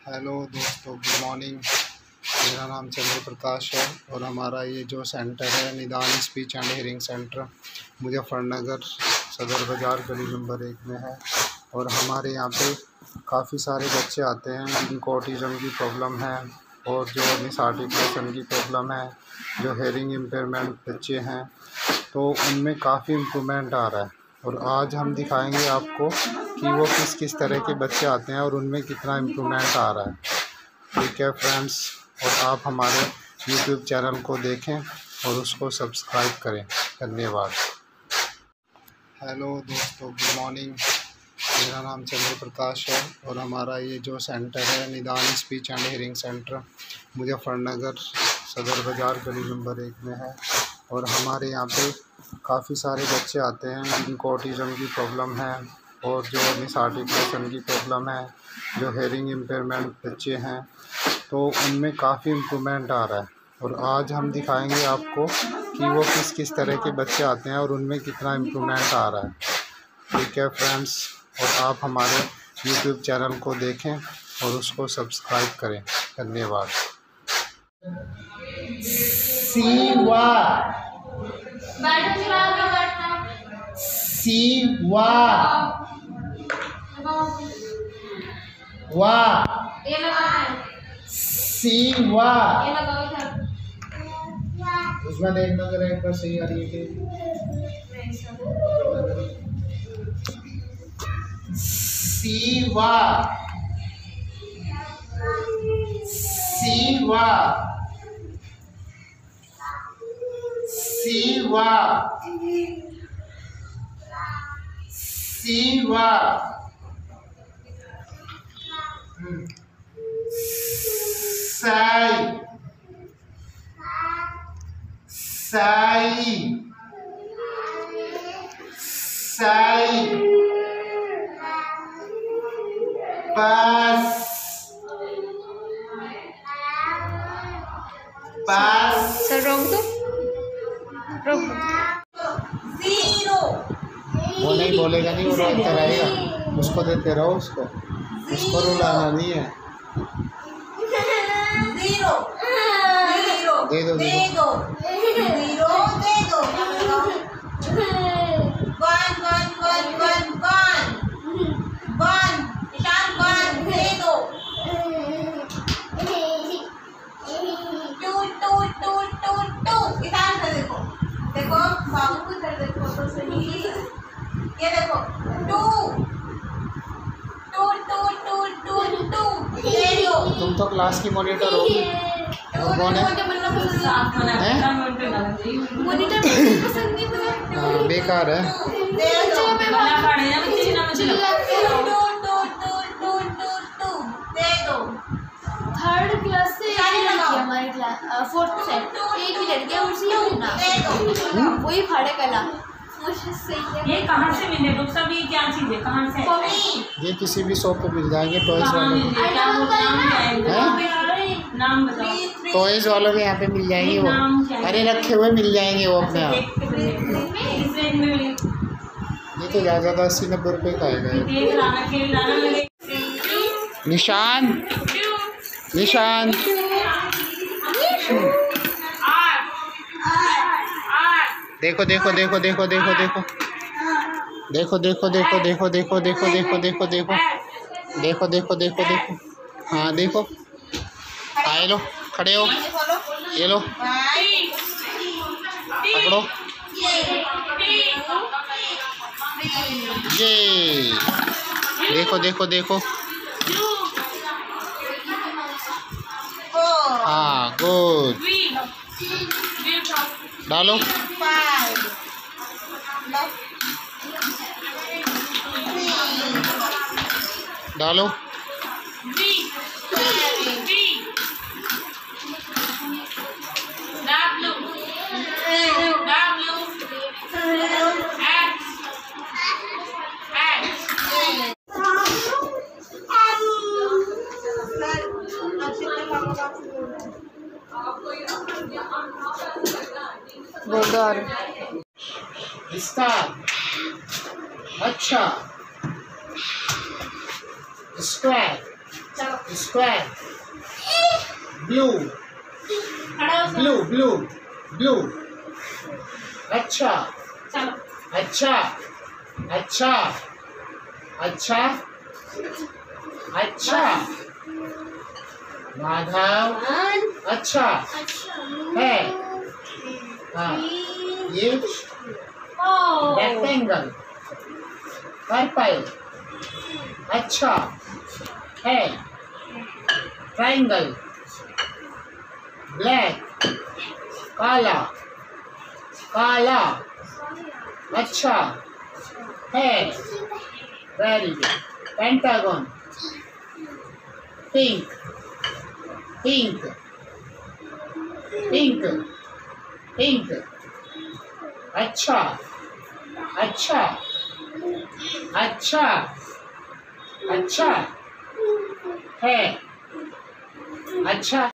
Hello दोस्तों, good morning. मेरा नाम चंद्र प्रकाश है और हमारा ये जो सेंटर है Nidan speech and hearing centre Muzaffarnagar Sadar Bazaar गली नंबर 1 में है। और हमारे यहाँ पे काफ़ी सारे बच्चे आते हैं जिनको ऑटिज़म की प्रॉब्लम है और जो मिस आर्टिकुलेशन की प्रॉब्लम है, जो हेयरिंग इम्पेयरमेंट बच्चे हैं, तो उनमें काफ़ी इम्प्रूवमेंट आ रहा है। और आज हम दिखाएंगे आपको कि वो किस किस तरह के बच्चे आते हैं और उनमें कितना इम्प्रूवमेंट आ रहा है। ठीक है फ्रेंड्स, और आप हमारे YouTube चैनल को देखें और उसको सब्सक्राइब करें। धन्यवाद। हेलो दोस्तों, गुड मॉर्निंग। मेरा नाम चंद्र प्रकाश है और हमारा ये जो सेंटर है Nidan speech and hearing centre Muzaffarnagar Sadar Bazaar गली नंबर 1 में है। और हमारे यहाँ पे काफ़ी सारे बच्चे आते हैं जिनको ऑटिज़म की प्रॉब्लम है और जो मिस आर्टिकुलेशन की प्रॉब्लम है, जो हेयरिंग इम्पेयरमेंट बच्चे हैं, तो उनमें काफ़ी इम्प्रूवमेंट आ रहा है। और आज हम दिखाएंगे आपको कि वो किस किस तरह के बच्चे आते हैं और उनमें कितना इम्प्रूवमेंट आ रहा है। ठीक है फ्रेंड्स, और आप हमारे YouTube चैनल को देखें और उसको सब्सक्राइब करें। धन्यवाद। सीवा सीवा वा सीवा उसमें देखना जरा एक बार सही आ रही है सीवा सीवा सीवा सीवा साई साई साई पास पास सर रोक दो, रोक दो। वो नहीं बोलेगा, नहीं वो रोकता रहेगा, उसको देते रहो, उसको रुलाना नहीं है। जीरो दे दो दे दो जीरो दे दो one one one one one one Ishan one दे दो two two two two two Ishan से देखो देखो बाबू को इधर देखो तो सही ये देखो two two two two two two दे दो। तुम तो क्लास की मॉनिटर होगी। और कौन है? हाँ, बेकार है। थर्ड क्लास से हमारी क्लास फोर्थ से एक भी लड़की है उसी होना वही फाड़े कला सही है। ये कहाँ से मिले बुक सब? ये क्या चीज़ है, कहाँ से? ये किसी भी शॉप पे मिल जाएंगे, टॉयज वालों नाम बताओ। टॉयज वालों के यहाँ पे मिल जाएंगे वो। अरे रखे हुए मिल जाएंगे वो अपने आप। ये तो ज़्यादा 80-90 रुपये का आएगा। निशान निशान देखो देखो देखो देखो देखो देखो देखो देखो देखो देखो देखो देखो देखो देखो देखो देखो देखो देखो देखो हाँ देखो, आए लो, खड़े हो, ये लो, पकड़ो, ये देखो देखो देखो, हाँ गुड, डालो, डालो, गोदार इसका अच्छा स्क्वायर स्क्वायर, ब्लू, खड़ा हो सब। ब्लू ब्लू ब्लू, अच्छा चलो अच्छा अच्छा अच्छा अच्छा, माधव अच्छा है। हाँ, ये ओ रेक्टेंगल, पर्पल अच्छा है। ट्रायंगल, ब्लैक, काला काला अच्छा है। Very good. Pentagon, pink pink pink pink अच्छा अच्छा अच्छा अच्छा है। अच्छा